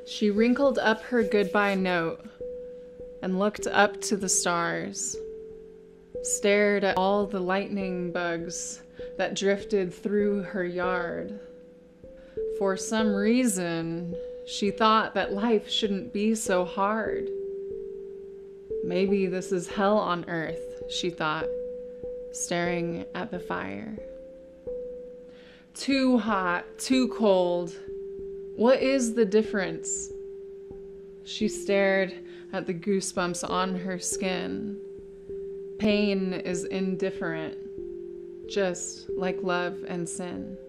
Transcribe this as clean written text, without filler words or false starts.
She wrinkled up her goodbye note and looked up to the stars, stared at all the lightning bugs that drifted through her yard. For some reason, she thought that life shouldn't be so hard. Maybe this is hell on earth, she thought, staring at the fire. Too hot, too cold. What is the difference? She stared at the goosebumps on her skin. Pain is indifferent, just like love and sin.